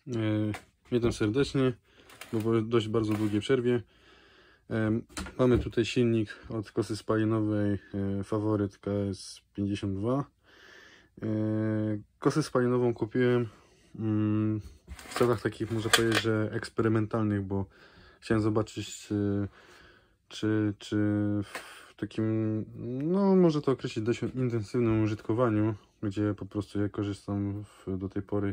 Witam serdecznie, bo po dość bardzo długiej przerwie. Mamy tutaj silnik od kosy spalinowej Faworyt KS52. Kosę spalinową kupiłem w celach takich, można powiedzieć, że eksperymentalnych, bo chciałem zobaczyć, czy w takim, no może to określić, dość intensywnym użytkowaniu, gdzie po prostu ja korzystam do tej pory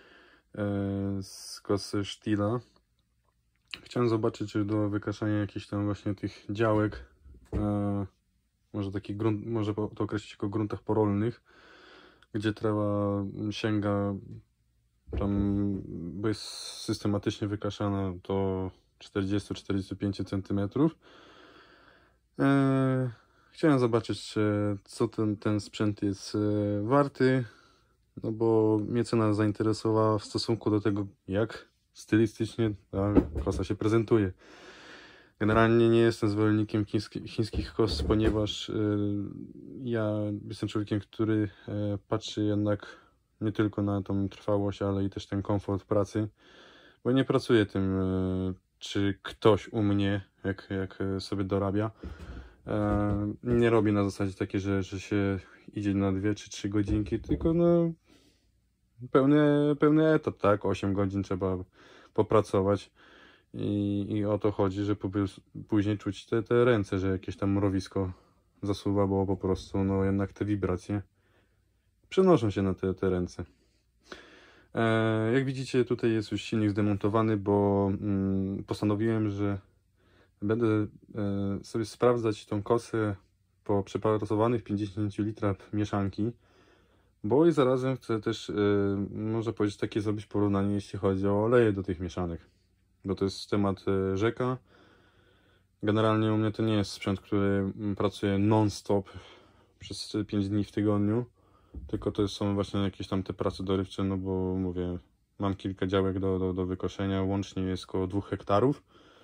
z kosy Stiehla. Chciałem zobaczyć, czy do wykaszania jakichś tam właśnie tych działek, może taki grunt, może to określić jako gruntach porolnych, gdzie trawa sięga tam, bo jest systematycznie wykaszana, do 40-45 cm. Chciałem zobaczyć, co ten sprzęt jest warty, no bo mnie cena zainteresowała w stosunku do tego, jak stylistycznie ta kosa się prezentuje. Generalnie nie jestem zwolennikiem chińskich kos, ponieważ ja jestem człowiekiem, który patrzy jednak nie tylko na tą trwałość, ale i też ten komfort pracy, bo nie pracuję tym, czy ktoś u mnie, jak sobie dorabia. Nie robię na zasadzie takiej, że się idzie na 2 czy 3 godzinki, tylko no pełny etat, tak? 8 godzin trzeba popracować i o to chodzi, że później czuć te ręce, że jakieś tam mrowisko zasuwa, bo po prostu no jednak te wibracje przenoszą się na te ręce. Jak widzicie, tutaj jest już silnik zdemontowany, bo postanowiłem, że będę sobie sprawdzać tą kosę po przepracowanych 50 litrach mieszanki, bo i zarazem chcę też, można powiedzieć, takie zrobić porównanie, jeśli chodzi o oleje do tych mieszanek, bo to jest temat rzeka. Generalnie u mnie to nie jest sprzęt, który pracuje non-stop przez 5 dni w tygodniu, tylko to są właśnie jakieś tam te prace dorywcze, no bo mówię, mam kilka działek do wykoszenia, łącznie jest około 2 hektarów.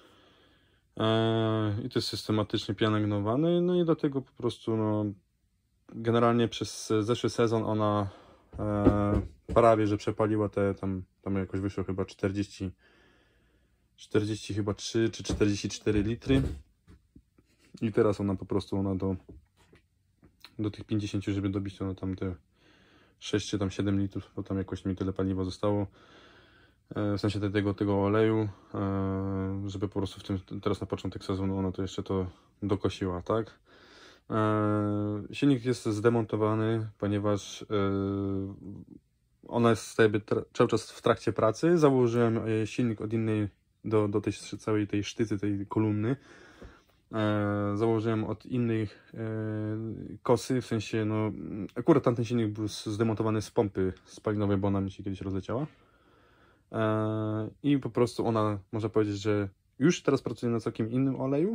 I to jest systematycznie pielęgnowane, no i dlatego po prostu no, generalnie przez zeszły sezon ona prawie że przepaliła tam jakoś wyszło chyba 40 chyba 3 czy 44 litry i teraz ona po prostu do tych 50, żeby dobić to tam te 6 czy tam 7 litrów, bo tam jakoś mi tyle paliwa zostało, w sensie tego oleju, żeby po prostu teraz na początek sezonu ona to jeszcze to dokosiła, tak? Silnik jest zdemontowany, ponieważ ona jest cały czas w trakcie pracy. Założyłem silnik od innej do tej całej tej sztycy, tej kolumny. Założyłem od innej kosy, w sensie no akurat tamten silnik był zdemontowany z pompy spalinowej, bo ona mi się kiedyś rozleciała. I po prostu ona, można powiedzieć, że już teraz pracuje na całkiem innym oleju,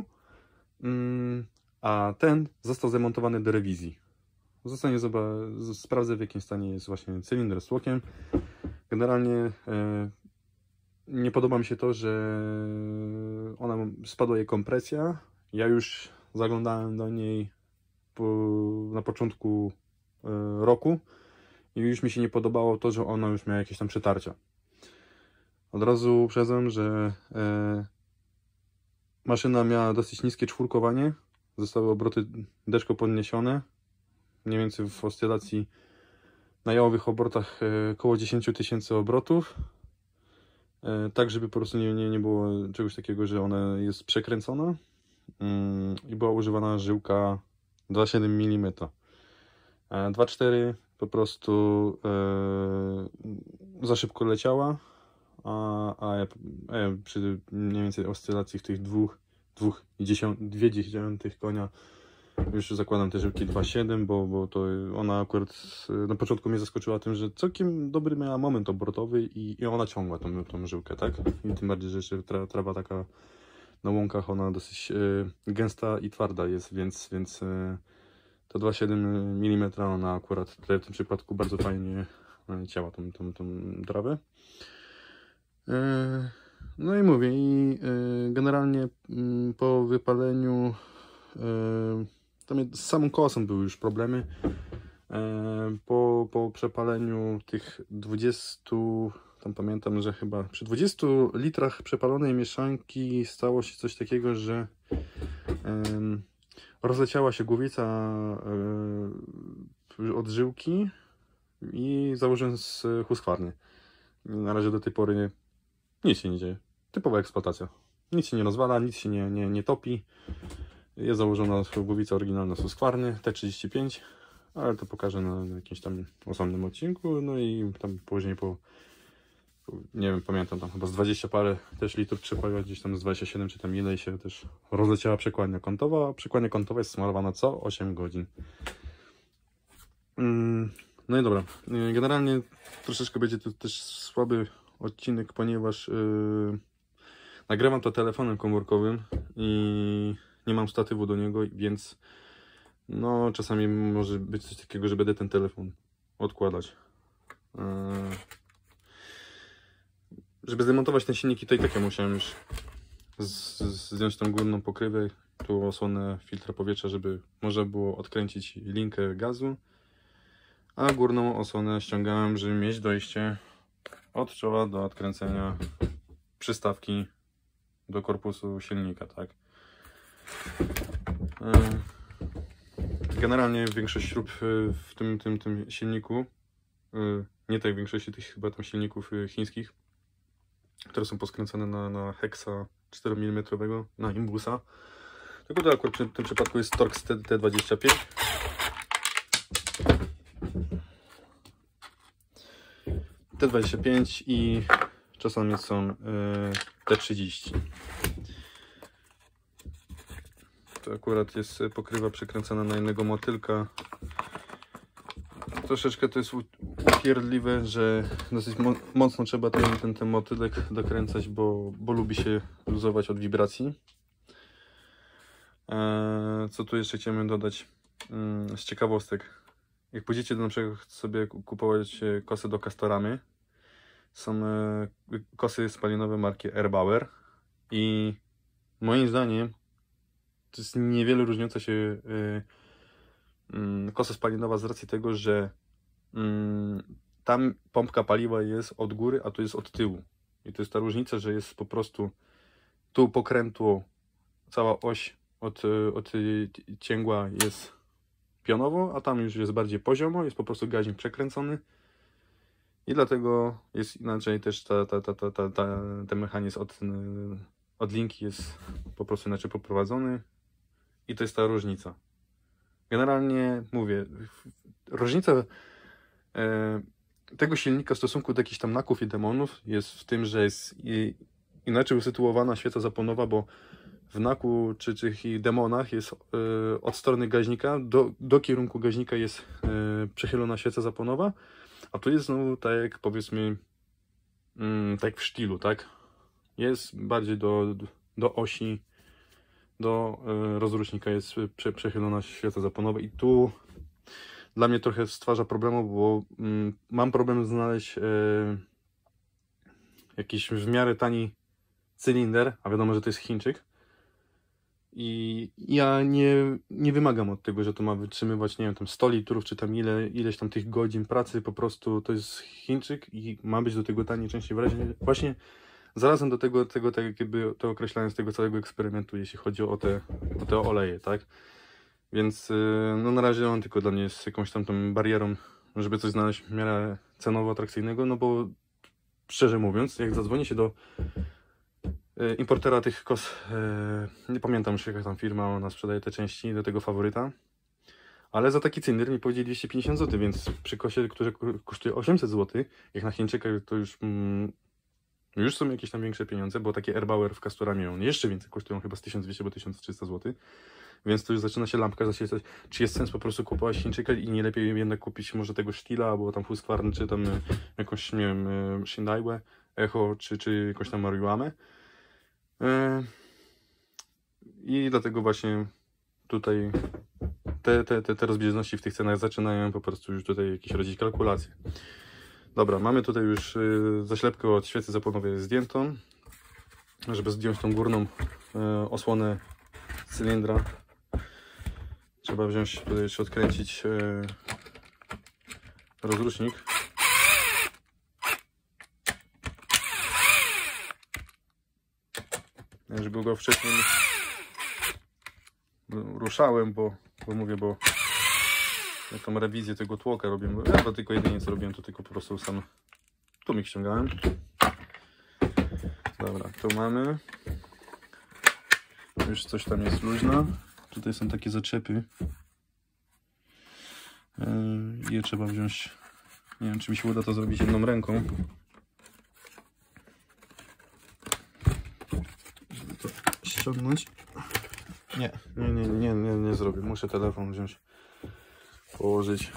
a ten został zamontowany do rewizji. Sprawdzę, w jakim stanie jest właśnie cylinder z tłokiem. Generalnie nie podoba mi się to, że spadła jej kompresja. Ja już zaglądałem do niej na początku roku i już mi się nie podobało to, że ona już miała jakieś tam przetarcia. Od razu uprzedzam, że maszyna miała dosyć niskie czwórkowanie. Zostały obroty deszko podniesione. Mniej więcej w oscylacji na jałowych obrotach około 10 000 obrotów. Tak, żeby po prostu nie było czegoś takiego, że ona jest przekręcona. I była używana żyłka 2,7 mm. 2,4 po prostu za szybko leciała. A ja przy mniej więcej oscylacji w tych 2,2 konia już zakładam te żyłki 2,7, bo to ona akurat na początku mnie zaskoczyła tym, że całkiem dobry miała moment obrotowy i ona ciągła tą żyłkę, tak? I tym bardziej, że jeszcze trawa taka na łąkach, ona dosyć gęsta i twarda jest, więc to 2,7 mm ona akurat w tym przypadku bardzo fajnie cięła tą trawę. No i mówię, generalnie po wypaleniu tam z samą kosą były już problemy. Po przepaleniu tych 20 tam pamiętam, że chyba przy 20 litrach przepalonej mieszanki stało się coś takiego, że rozleciała się głowica od żyłki i założyłem z huskwarny. Na razie do tej pory nic się nie dzieje. Typowa eksploatacja. Nic się nie rozwala, nic się nie topi. Jest założona głowica oryginalna z huskwarny T35, ale to pokażę na jakimś tam osobnym odcinku. No i tam później nie wiem, pamiętam, tam chyba z 20 parę też litrów przepaliła, gdzieś tam z 27 czy tam ile i się też rozleciała przekładnia kątowa. Przekładnia kątowa jest smalowana co 8 godzin. No i dobra, generalnie troszeczkę będzie to też słaby odcinek, ponieważ nagrywam to telefonem komórkowym i nie mam statywu do niego, więc no czasami może być coś takiego, że będę ten telefon odkładać. Żeby zdemontować ten silnik, to i tak ja musiałem już zdjąć tą górną pokrywę, tu osłonę filtra powietrza, żeby można było odkręcić linkę gazu, a górną osłonę ściągałem, żeby mieć dojście od czoła do odkręcenia przystawki do korpusu silnika, tak. Generalnie większość śrub w tym silniku, nie tej większości tych chyba tam silników chińskich, które są poskręcane na hexa 4 mm, na imbusa. Tylko to akurat w tym przypadku jest Torx T25. T25 i czasami są T30. To akurat jest pokrywa przekręcana na innego motylka. Troszeczkę to jest upierdliwe, że dosyć mocno trzeba ten motylek dokręcać, bo lubi się luzować od wibracji. Co tu jeszcze chciałem dodać z ciekawostek? Jak pójdziecie na przykład sobie kupować kosy do Castoramy, są kosy spalinowe marki Erbauer i moim zdaniem to jest niewiele różniąca się kosa spalinowa z racji tego, że tam pompka paliwa jest od góry, a tu jest od tyłu. I to jest ta różnica, że jest po prostu tu pokrętło, cała oś od cięgła jest pionowo, a tam już jest bardziej poziomo, jest po prostu gaźnik przekręcony. I dlatego jest inaczej też ten mechanizm od linki jest po prostu inaczej poprowadzony. I to jest ta różnica. Generalnie mówię, różnica tego silnika w stosunku do jakichś tam naków i demonów jest w tym, że jest inaczej usytuowana świeca zapłonowa, bo w naku czy tych demonach jest od strony gaźnika do kierunku gaźnika jest przechylona świeca zapłonowa, a tu jest znowu tak jak powiedzmy tak jak w sztilu, tak? Jest bardziej do osi, do rozrusznika jest przechylona świeca zapłonowa i tu dla mnie trochę stwarza problemu, bo mam problem znaleźć jakiś w miarę tani cylinder, a wiadomo, że to jest Chińczyk. I ja nie wymagam od tego, że to ma wytrzymywać, nie wiem, tam 100 litrów, czy tam ileś tam tych godzin pracy, po prostu to jest Chińczyk i ma być do tego taniej części właśnie zarazem do tego tak jakby to określając tego całego eksperymentu, jeśli chodzi o te oleje, tak? Więc no na razie on tylko dla mnie jest jakąś tam tą barierą, żeby coś znaleźć w miarę cenowo atrakcyjnego, no bo szczerze mówiąc, jak zadzwoni się do importera tych kos, nie pamiętam już jaka tam firma, ona sprzedaje te części do tego faworyta, ale za taki cylinder mi powiedzieli 250 zł, więc przy kosie, który kosztuje 800 zł, jak na Chińczyka to już są jakieś tam większe pieniądze, bo takie Erbauer w Castoramie on jeszcze więcej kosztują, chyba z 1200 bo 1300 zł, więc to już zaczyna się lampka zaświecać, czy jest sens po prostu kupować Chińczyka i nie lepiej jednak kupić może tego Stila, albo tam Husqvarna, czy tam jakąś, nie wiem, Shindaiwę, Echo, czy jakąś tam Mariuamę. I dlatego właśnie tutaj te rozbieżności w tych cenach zaczynają po prostu już tutaj jakieś rodzić kalkulacje. Dobra, mamy tutaj już zaślepkę od świecy zapłonowej zdjętą. Żeby zdjąć tą górną osłonę cylindra, trzeba wziąć tutaj jeszcze odkręcić rozrusznik. żeby go wcześniej ruszałem, bo jak tą rewizję tego tłoka robiłem, ja to tylko jedynie co robiłem, to tylko po prostu sam tłumik ściągałem. Dobra, tu mamy. Już coś tam jest luźno. Tutaj są takie zaczepy. Je trzeba wziąć. Nie wiem, czy mi się uda to zrobić jedną ręką. Żeby to ściągnąć. Nie zrobię. Muszę telefon wziąć, położyć.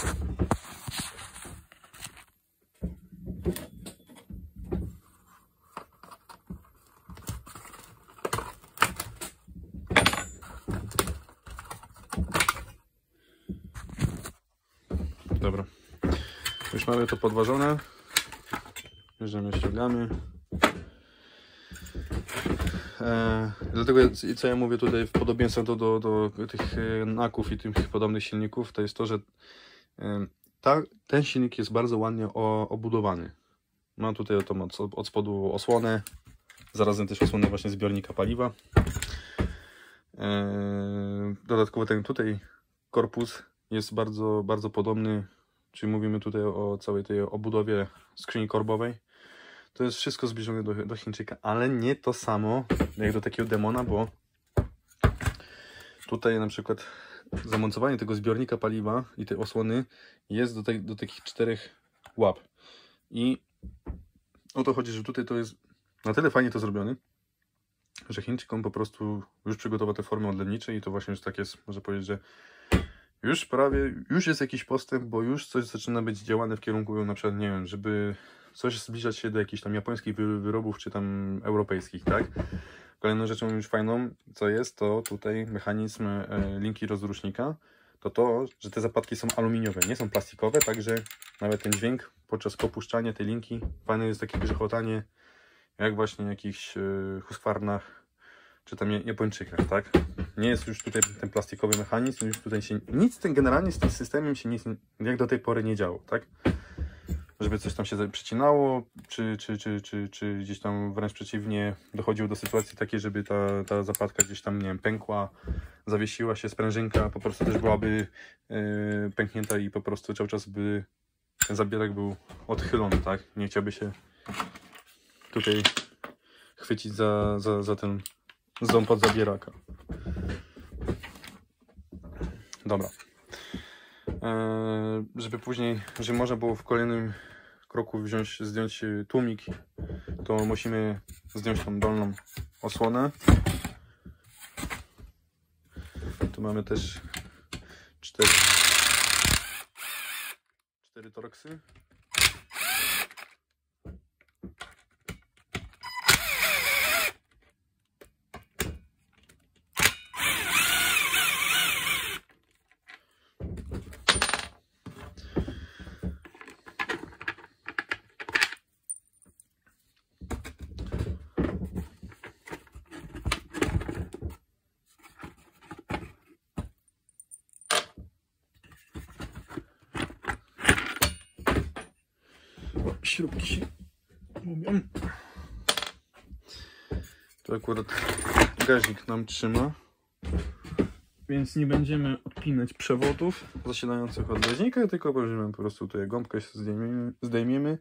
Dobra, już mamy to podważone. Bierzemy, ściągamy. Dlatego co ja mówię tutaj w podobieństwie do tych naków i tych podobnych silników, to jest to, że ten silnik jest bardzo ładnie obudowany. Ma tutaj od spodu osłonę, zarazem też osłonę właśnie zbiornika paliwa. Dodatkowo ten tutaj korpus jest bardzo, bardzo podobny, czyli mówimy tutaj o całej tej obudowie skrzyni korbowej. To jest wszystko zbliżone do Chińczyka, ale nie to samo jak do takiego demona, bo tutaj na przykład zamocowanie tego zbiornika paliwa i tej osłony jest do takich 4 łap. I o to chodzi, że tutaj to jest na tyle fajnie to zrobione, że Chińczyk on po prostu już przygotował te formy odlewnicze i to właśnie już tak jest, można powiedzieć, że już jest jakiś postęp, bo już coś zaczyna być działane w kierunku na przykład, nie wiem, żeby coś zbliżać się do jakichś tam japońskich wyrobów, czy tam europejskich, tak? Kolejną rzeczą już fajną, co jest, to tutaj mechanizm linki rozrusznika, to, że te zapadki są aluminiowe, nie są plastikowe, także nawet ten dźwięk podczas opuszczania tej linki, fajne jest takie grzechotanie, jak właśnie w jakichś Husqvarnach, czy tam Japończykach, tak? Nie jest już tutaj ten plastikowy mechanizm, już tutaj się nic generalnie z tym systemem się nic jak do tej pory nie działo, tak? Żeby coś tam się przecinało, czy gdzieś tam wręcz przeciwnie dochodziło do sytuacji takiej, żeby ta zapadka gdzieś tam, nie wiem, pękła, zawiesiła się, sprężynka po prostu też byłaby pęknięta i po prostu cały czas by ten zabierak był odchylony, tak? Nie chciałby się tutaj chwycić za ten ząb od zabieraka. Dobra. Żeby później, żeby można było w kolejnym kroku zdjąć tłumik, to musimy zdjąć tą dolną osłonę. Tu mamy też 4 torksy. Śrubki się lubią. Tu akurat gaźnik nam trzyma, więc nie będziemy odpinać przewodów zasilających od gaźnika, tylko weźmiemy po prostu tutaj gąbkę, zdejmiemy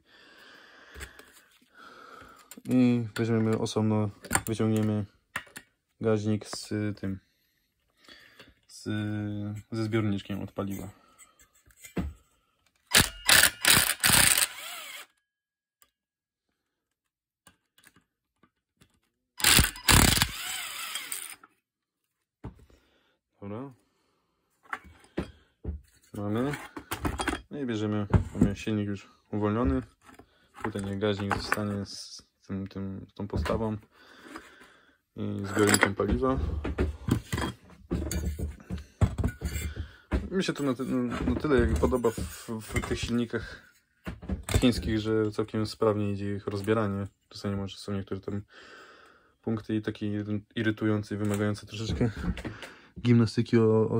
i weźmiemy osobno, wyciągniemy gaźnik ze zbiorniczkiem od paliwa. Dobra. Mamy. No i bierzemy, mamy silnik już uwolniony. Tutaj niech gaźnik zostanie z tą postawą i zbiornikiem paliwa. Mi się to na tyle podoba w tych silnikach chińskich, że całkiem sprawnie idzie ich rozbieranie. Czasami może są niektóre tam punkty i takie irytujące i wymagające troszeczkę gimnastyki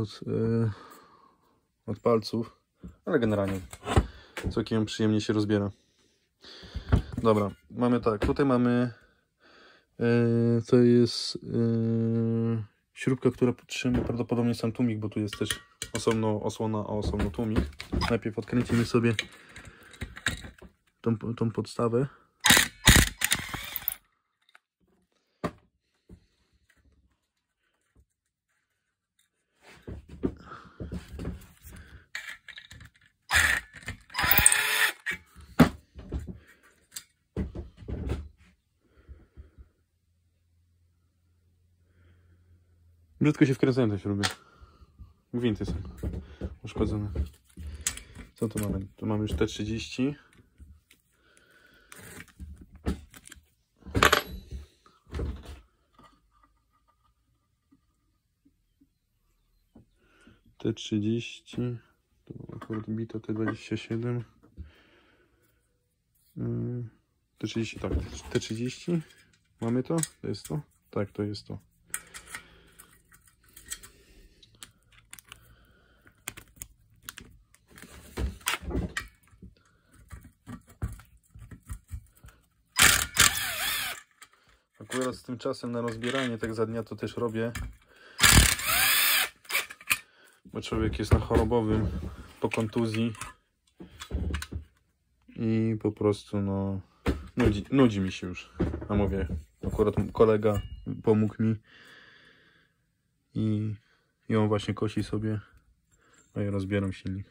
od palców, ale generalnie całkiem przyjemnie się rozbiera. Dobra, mamy tak, tutaj mamy To jest śrubka, która trzyma prawdopodobnie sam tłumik, bo tu jest też osobno osłona, a osobno tłumik. Najpierw odkręcimy sobie tą podstawę. Brzydko się wkręcają te śruby. Gwinty są uszkodzone. Co tu mamy? Tu mamy już T30. T30. Tu akurat bito T27. T30, tak. T30. Mamy to? To jest to? Tak, to jest to. Akurat z tym czasem na rozbieranie tak za dnia to też robię, bo człowiek jest na chorobowym po kontuzji i po prostu no nudzi mi się już. A mówię, akurat kolega pomógł mi i on właśnie kosi sobie, a ja rozbieram silnik.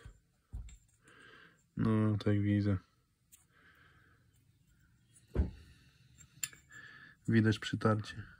No tak widzę. Widać przytarcie.